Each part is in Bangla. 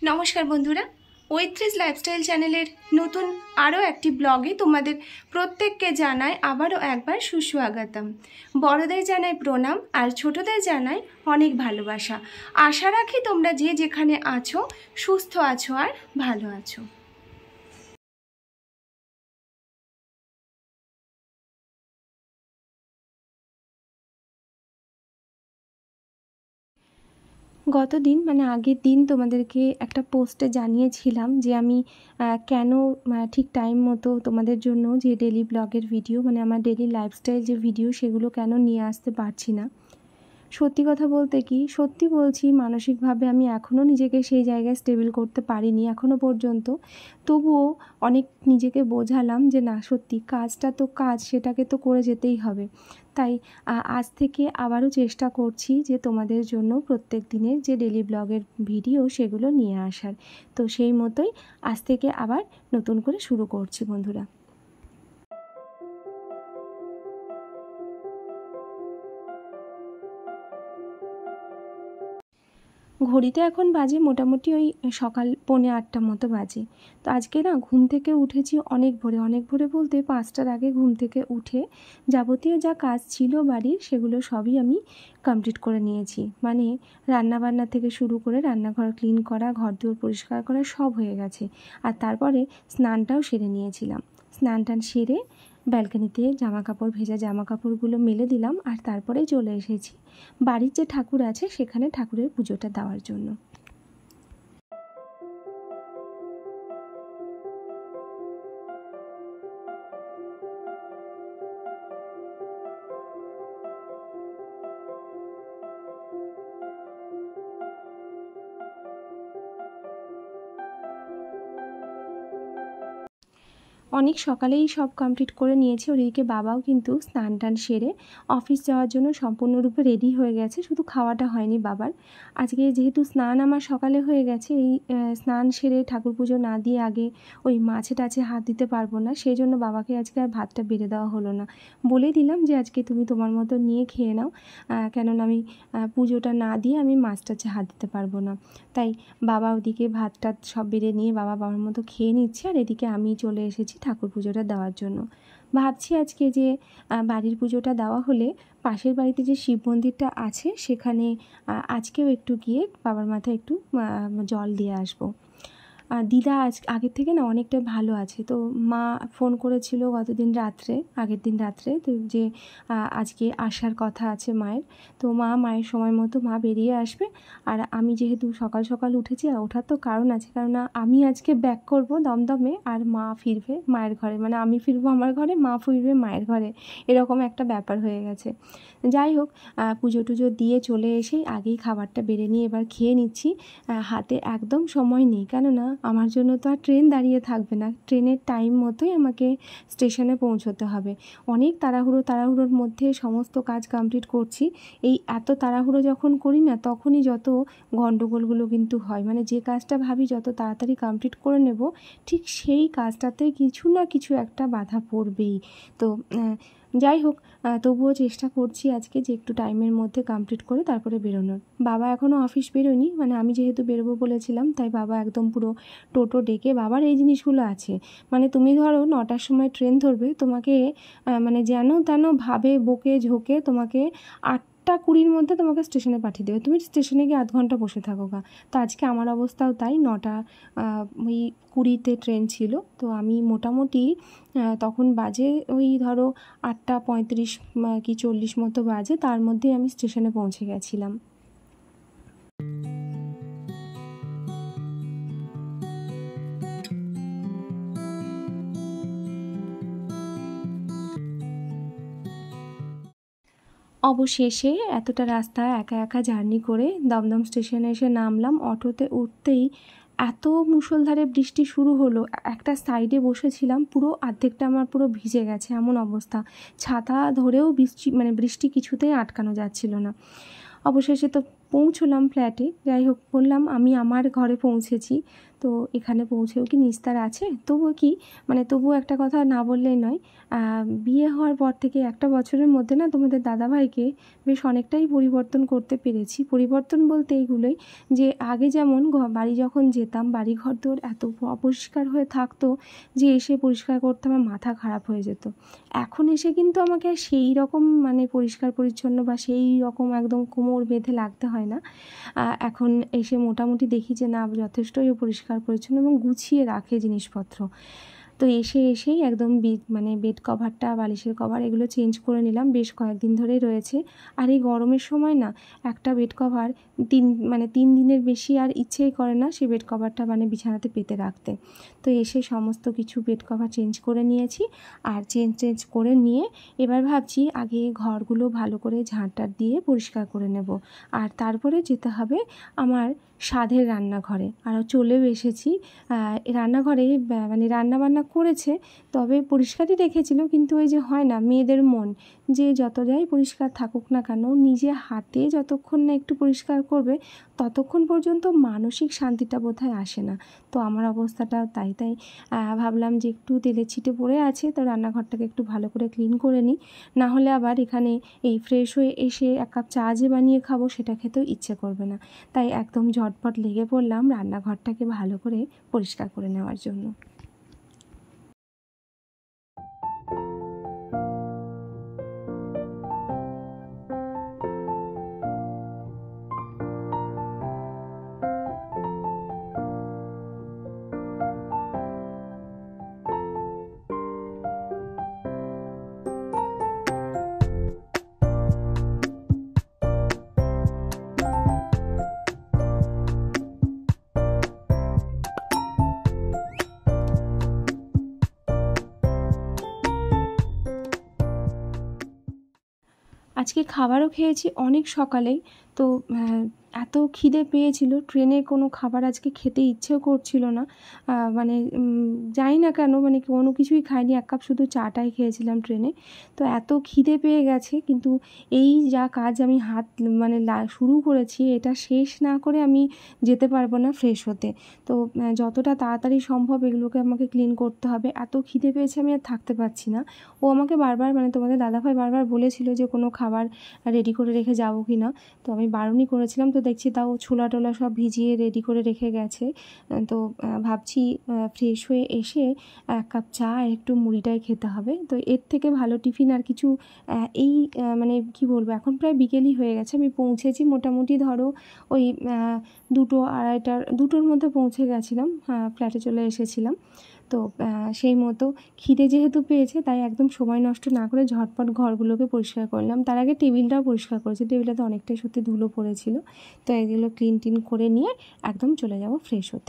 নমস্কার বন্ধুরা, ঐত্রিশ লাইফস্টাইল চ্যানেলের নতুন আরও একটি ব্লগে তোমাদের প্রত্যেককে জানাই আবারও একবার সুস্বাগতম। বড়দের জানাই প্রণাম আর ছোটদের জানাই অনেক ভালোবাসা। আশা রাখি তোমরা যে যেখানে আছো সুস্থ আছো আর ভালো আছো। গতদিন আগের দিন তোমাদেরকে একটা পোস্টে জানিয়েছিলাম যে আমি কেন ঠিক টাইম মতো তোমাদের জন্য যে ডেলি ব্লগের ভিডিও আমার ডেলি লাইফস্টাইল যে ভিডিও সেগুলো কেন নিয়ে আসতে পারছি না। সত্যি কথা বলতে কি, সত্যি বলছি, মানসিকভাবে আমি এখনও নিজেকে সেই জায়গায় স্টেবল করতে পারিনি এখনও পর্যন্ত। তবুও অনেক নিজেকে বোঝালাম যে না, সত্যি কাজটা তো কাজ, সেটাকে তো করে যেতেই হবে। তাই আজ থেকে আবারও চেষ্টা করছি যে তোমাদের জন্য প্রত্যেক দিনের যে ডেলি ব্লগের ভিডিও সেগুলো নিয়ে আসার। তো সেই মতোই আজ থেকে আবার নতুন করে শুরু করছি বন্ধুরা। ঘড়িতে এখন বাজে মোটামুটি ওই সকাল 7:45 মতো বাজে। তো আজকে না ঘুম থেকে উঠেছি অনেক ভোরে বলতে 5টার আগে ঘুম থেকে উঠে যাবতীয় যা কাজ ছিল বাড়ির সেগুলো সবই আমি কমপ্লিট করে নিয়েছি। রান্নাবান্না থেকে শুরু করে রান্নাঘর ক্লিন করা, ঘরদোর পরিষ্কার করা সব হয়ে গেছে। আর তারপরে স্নানটাও সেরে নিয়েছিলাম। স্নান টান সেরে ব্যালকনিতে ভেজা জামা কাপড়গুলো মেলে দিলাম আর তারপরে চলে এসেছি বাড়ির যে ঠাকুর আছে সেখানে ঠাকুরের পুজোটা দেওয়ার জন্য। অনেক সকালেই সব কমপ্লিট করে নিয়েছি। ওদিকে বাবাও কিন্তু স্নান টান সেরে অফিস যাওয়ার জন্য সম্পূর্ণরূপে রেডি হয়ে গেছে, শুধু খাওয়াটা হয়নি বাবার। আজকে যেহেতু স্নান আমার সকালে হয়ে গেছে, এই স্নান সেরে ঠাকুর পুজো না দিয়ে আগে ওই মাছে টাছে হাত দিতে পারবো না, সেই জন্য বাবাকে আজকে আর ভাতটা বেড়ে দেওয়া হলো না। বলে দিলাম যে আজকে তুমি তোমার মতো নিয়ে খেয়ে নাও, কেননা আমি পুজোটা না দিয়ে আমি মাছ টাছে হাত দিতে পারবো না। তাই বাবা ওদিকে ভাত টাত সব বেড়ে নিয়ে বাবার মতো খেয়ে নিচ্ছে, আর এদিকে আমি চলে এসেছি ঠাকুর পুজোটা দেওয়ার জন্য। ভাবছি আজকে যে বাড়ির পুজোটা দেওয়া হলে পাশের বাড়িতে যে শিব মন্দিরটা আছে সেখানে আজকেও একটু গিয়ে বাবার মাথায় একটু জল দিয়ে আসবো। দিদা আগের থেকে না অনেকটা ভালো আছে। তো মা ফোন করেছিল আগের দিন রাত্রে তো যে আজকে আসার কথা আছে মায়ের। তো মায়ের সময় মতো বেরিয়ে আসবে। আর আমি যেহেতু সকাল সকাল উঠেছি, ওঠার তো কারণ আছে, কারণ আমি আজকে ব্যাক করব দমদমে আর মা ফিরবে মায়ের ঘরে, আমি ফিরবো আমার ঘরে, মা ফিরবে মায়ের ঘরে, এরকম একটা ব্যাপার হয়ে গেছে। যাই হোক, পুজো টুজো দিয়ে চলে এসেই আগেই খাবারটা বেড়ে নিয়ে এবার খেয়ে নিচ্ছি। হাতে একদম সময় নেই, কেননা আমার জন্য তো আর ট্রেন দাঁড়িয়ে থাকবে না, ট্রেনের টাইম মতোই আমাকে স্টেশনে পৌঁছতে হবে। অনেক তাড়াহুড়োর মধ্যে সমস্ত কাজ কমপ্লিট করছি। এই এত তাড়াহুড়ো যখন করি না তখনই যত গণ্ডগোলগুলো কিন্তু হয়, যে কাজটা ভাবি যত তাড়াতাড়ি কমপ্লিট করে নেব, ঠিক সেই কাজটাতে কিছু না কিছু একটা বাধা পড়বেই। তো যাই হোক, তবুও চেষ্টা করছি আজকে যে একটু টাইমের মধ্যে কমপ্লিট করে তারপরে বেরোনোর। বাবা এখনও অফিস বেরোয়নি, আমি যেহেতু বেরোবো বলেছিলাম তাই বাবা একদম পুরো টোটো ডেকে, বাবার এই জিনিসগুলো আছে, তুমি ধরো 9টার সময় ট্রেন ধরবে, তোমাকে যেন তেন ভাবে বকে ঝোঁকে তোমাকে 8:20 মধ্যে তোমাকে স্টেশনে পাঠিয়ে দেবে, তুমি স্টেশনে গিয়ে আধ ঘন্টা বসে থাকো গা। তো আজকে আমার অবস্থাও তাই, 9:20 ট্রেন ছিল। তো আমি মোটামুটি তখন বাজে ওই ধরো 8:35 কি 40 মতো বাজে, তার মধ্যেই আমি স্টেশনে পৌঁছে গেছিলাম। অবশেষে এতটা রাস্তা একা একা জার্নি করে দমদম স্টেশনে এসে নামলাম। অটোতে উঠতেই এত মুষলধারে বৃষ্টি শুরু হলো, একটা সাইডে বসেছিলাম, পুরো অর্ধেকটা আমার পুরো ভিজে গেছে এমন অবস্থা। ছাতা ধরেও বৃষ্টি কিছুতেই আটকানো যাচ্ছিল না। অবশেষে তো পৌঁছলাম ফ্ল্যাটে। যাই হোক, বললাম আমি আমার ঘরে পৌঁছেছি। তো তো এখানে পৌঁছেও কি নিস্তার আছে? তবুও কি মানে তবুও একটা কথা না বললেই নয়, বিয়ে হওয়ার পর থেকে একটা বছরের মধ্যে না তোমাদের দাদাভাইকে বেশ অনেকটাই পরিবর্তন করতে পেরেছি। পরিবর্তন বলতে এইগুলোই যে আগে যেমন বাড়ি যখন যেতাম বাড়ি ঘরদোর এত অপরিষ্কার হয়ে থাকতো যে এসে পরিষ্কার করতে আমার মাথা খারাপ হয়ে যেত। এখন এসে কিন্তু আমাকে আর সেই রকম মানে পরিষ্কার পরিচ্ছন্ন বা সেই রকম একদম কোমর বেঁধে লাগতে হয় না। এখন এসে মোটামুটি দেখি যে না যথেষ্টই পরিষ্কার পরিচ্ছন্ন এবং গুছিয়ে রাখে জিনিসপত্র। তো এসেই একদম মানে বেড কভারটা বালিশের কভার এগুলো চেঞ্জ করে নিলাম, বেশ কয়েকদিন ধরেই রয়েছে। আর এই গরমের সময় না একটা বেড কভার 3 দিনের বেশি আর ইচ্ছেই করে না সেই বেড কভারটা মানে বিছানাতে পেতে রাখতে। তো এসে সমস্ত কিছু বেড কভার চেঞ্জ করে নিয়েছি। আর চেঞ্জ করে নিয়ে এবার ভাবছি আগে ঘরগুলো ভালো করে ঝাঁট দিয়ে পরিষ্কার করে নেব। আর তারপরে যেতে হবে আমার স্বাদের রান্নাঘরে। আর চলেও এসেছি। রান্নাঘরে মানে রান্নাবান্না করেছে, তবে পরিষ্কারই রেখেছিল, কিন্তু ওই যে হয় না মেয়েদের মন, যে যত যাই পরিষ্কার থাকুক না কেন নিজে হাতে যতক্ষণ না একটু পরিষ্কার করবে ততক্ষণ পর্যন্ত মানসিক শান্তিটা বোধহয় আসে না। তো আমার অবস্থাটাও তাই ভাবলাম যে একটু তেলের ছিটে পড়ে আছে, তো রান্নাঘরটাকে একটু ভালো করে ক্লিন করে নিই, না হলে আবার এখানে এই ফ্রেশ হয়ে এসে এক কাপ চা যে বানিয়ে খাবো সেটা খেতেও ইচ্ছে করবে না। তাই একদম ঝটপট লেগে পড়লাম রান্নাঘরটাকে ভালো করে পরিষ্কার করে নেওয়ার জন্য। আজকে খাবারও খেয়েছি অনেক সকালেই। তো এত খিদে পেয়েছিল, ট্রেনে কোনো খাবার আজকে খেতে ইচ্ছেও করছিল না। মানে জানি না কেন মানে কোনো কিছুই খাইনি, এক কাপ শুধু চাটাই খেয়েছিলাম ট্রেনে। তো এত খিদে পেয়ে গেছে, কিন্তু এই যা কাজ আমি হাত মানে শুরু করেছি এটা শেষ না করে আমি যেতে পারবো না ফ্রেশ হতে। তো যতটা তাড়াতাড়ি সম্ভব এগুলোকে আমাকে ক্লিন করতে হবে। এত খিদে পেয়েছে আমি আর থাকতে পারছি না। ও আমাকে বারবার মানে তোমাদের দাদাভাই বারবার বলেছিল যে কোনো খাবার রেডি করে রেখে যাবো কি না। তো আমি বারণই করেছিলাম, তো দেখছি তাও ছোলা টোলা সব ভিজিয়ে রেডি করে রেখে গেছে। তো ভাবছি ফ্রেশ হয়ে এসে এক কাপ চা আর একটু মুড়িটাই খেতে হবে। তো এর থেকে ভালো টিফিন আর কিছু এই মানে কি বলবো, এখন প্রায় বিকেলই হয়ে গেছে। আমি পৌঁছেছি মোটামুটি ধরো ওই 2টো 2:30টার মধ্যে পৌঁছে গেছিলাম, ফ্ল্যাটে চলে এসেছিলাম। তো সেই মতো খিদে যেহেতু পেয়েছে তাই একদম সময় নষ্ট না করে ঝটপট ঘরগুলোকে পরিষ্কার করলাম। তার আগে টেবিলটাও পরিষ্কার করেছি, টেবিলটাতে অনেকটাই সত্যি ধুলো পড়েছিল। তো এগুলো ক্লিন করে নিয়ে একদম চলে যাব ফ্রেশ হতে।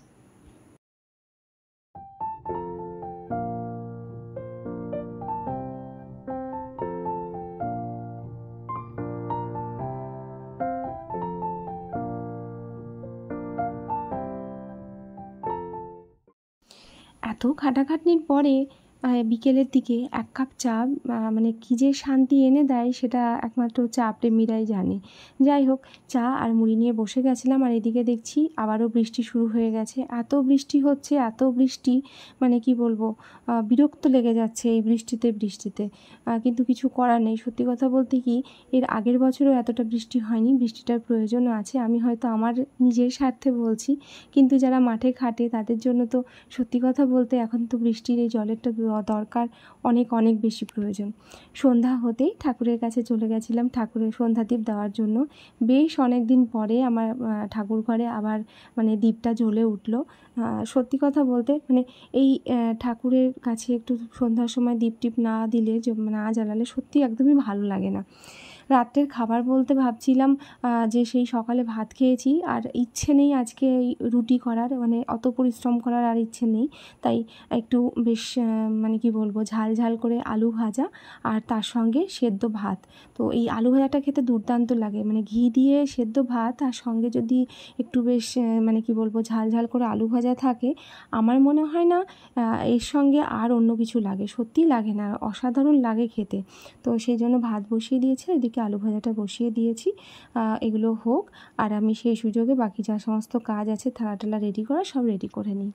এত খাটাখাটনির পরে বিকেলের দিকে এক কাপ চা মানে কী যে শান্তি এনে দেয় সেটা একমাত্র চা প্রেমীরাই জানে। যাই হোক, চা আর মুড়ি নিয়ে বসে গেছিলাম, আর এদিকে দেখছি আবারও বৃষ্টি শুরু হয়ে গেছে। এত বৃষ্টি হচ্ছে, এত বৃষ্টি মানে কি বলবো, বিরক্ত লেগে যাচ্ছে এই বৃষ্টিতে। কিন্তু কিছু করার নেই। সত্যি কথা বলতে কি, এর আগের বছরও এতটা বৃষ্টি হয়নি, বৃষ্টিটার প্রয়োজনও আছে। আমি হয়তো আমার নিজের স্বার্থে বলছি, কিন্তু যারা মাঠে খাটে তাদের জন্য তো সত্যি কথা বলতে এখন তো বৃষ্টির এই জলেরটা দরকার অনেক বেশি প্রয়োজন। সন্ধ্যা হতেই ঠাকুরের কাছে চলে গেছিলাম ঠাকুরের সন্ধ্যাদীপ দেওয়ার জন্য। বেশ অনেক দিন পরে আমার ঠাকুর ঘরে আবার মানে দীপটা জ্বলে উঠলো। সত্যি কথা বলতে মানে এই ঠাকুরের কাছে একটু সন্ধ্যার সময় দীপ টিপ না দিলে না জ্বালালে সত্যি একদমই ভালো লাগে না। রাত্রের খাবার বলতে ভাবছিলাম যে সেই সকালে ভাত খেয়েছি, আর ইচ্ছে নেই আজকে এই রুটি করার, মানে অত পরিশ্রম করার আর ইচ্ছে নেই। তাই একটু বেশ মানে কি বলবো, ঝাল করে আলু ভাজা আর তার সঙ্গে সেদ্ধ ভাত। তো এই আলু ভাজাটা খেতে দুর্দান্ত লাগে, মানে ঘি দিয়ে সেদ্ধ ভাত আর সঙ্গে যদি একটু বেশ মানে কি বলবো ঝাল করে আলু ভাজা থাকে, আমার মনে হয় না এর সঙ্গে আর অন্য কিছু লাগে, সত্যিই লাগে না, অসাধারণ লাগে খেতে। তো সেই জন্য ভাত বসিয়ে দিয়েছে, এদিকে ওদিকে আলু ভাজাটা বসিয়ে দিয়েছি, এগুলো হোক, আর আমি সেই সুযোগে বাকি যা সমস্ত কাজ আছে থালা টালা রেডি করা সব রেডি করে নিই।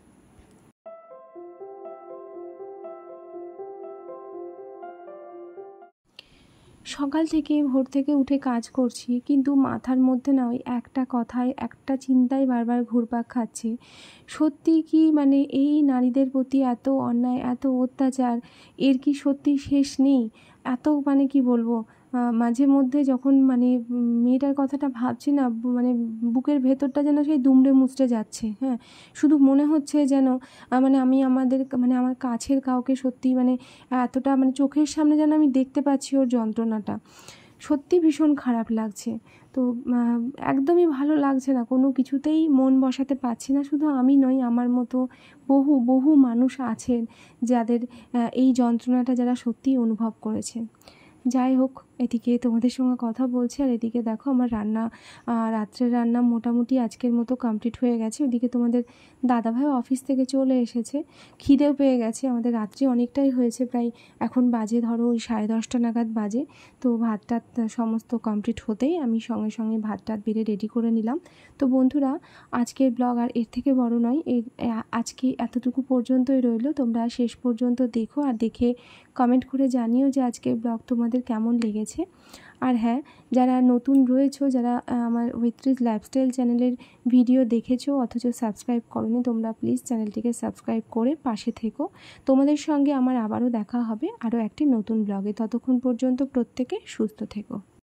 সকাল থেকে ভোর থেকে উঠে কাজ করছি, কিন্তু মাথার মধ্যে না ওই একটা কথায় একটা চিন্তাই বারবার ঘুরপাক খাচ্ছে। সত্যি কি মানে এই নারীদের প্রতি এত অন্যায়, এত অত্যাচার, এর কি সত্যি শেষ নেই? এত মানে কি বলবো, মাঝে মধ্যে যখন মানে মেয়েটার কথাটা ভাবছি না, মানে বুকের ভেতরটা যেন সেই দুমড়ে মুচড়ে যাচ্ছে। হ্যাঁ, শুধু মনে হচ্ছে যেন মানে আমি মানে আমার কাছের কাউকে সত্যি মানে এতটা মানে চোখের সামনে যেন আমি দেখতে পাচ্ছি ওর যন্ত্রণাটা। সত্যি ভীষণ খারাপ লাগছে। তো একদমই ভালো লাগছে না, কোনো কিছুতেই মন বসাতে পারছি না। শুধু আমি নই, আমার মতো বহু বহু মানুষ আছেন যাদের এই যন্ত্রণাটা যারা সত্যিই অনুভব করেছে। যাই হোক, এদিকে তোমাদের সঙ্গে কথা বলছি, আর এদিকে দেখো আমার রান্না, রাত্রের রান্না মোটামুটি আজকের মতো কমপ্লিট হয়ে গেছে। ওদিকে তোমাদের দাদাভাই অফিস থেকে চলে এসেছে, খিদেও পেয়ে গেছে। আমাদের রাত্রি অনেকটাই হয়েছে, প্রায় এখন বাজে ধরো ওই 10:30 নাগাদ বাজে। তো ভাত টাত সমস্ত কমপ্লিট হতেই আমি সঙ্গে সঙ্গে ভাত টাত বেড়ে রেডি করে নিলাম। তো বন্ধুরা, আজকের ব্লগ আর এর থেকে বড় নয়, আজকে এতটুকু পর্যন্তই রইল। তোমরা শেষ পর্যন্ত দেখো, আর দেখে কমেন্ট করে জানিও যে আজকের ব্লগ তোমাদের কেমন লেগেছে। আর হ্যাঁ, যারা নতুন রয়েছো, যারা আমার উইথ্রিজ লাইফস্টাইল চ্যানেলের ভিডিও দেখেছো অথচ সাবস্ক্রাইব করোনি, তোমরা প্লিজ চ্যানেলটিকে সাবস্ক্রাইব করে পাশে থেকো। তোমাদের সঙ্গে আমার আবারও দেখা হবে আরও একটি নতুন ব্লগে। ততক্ষণ পর্যন্ত প্রত্যেকে সুস্থ থেকো।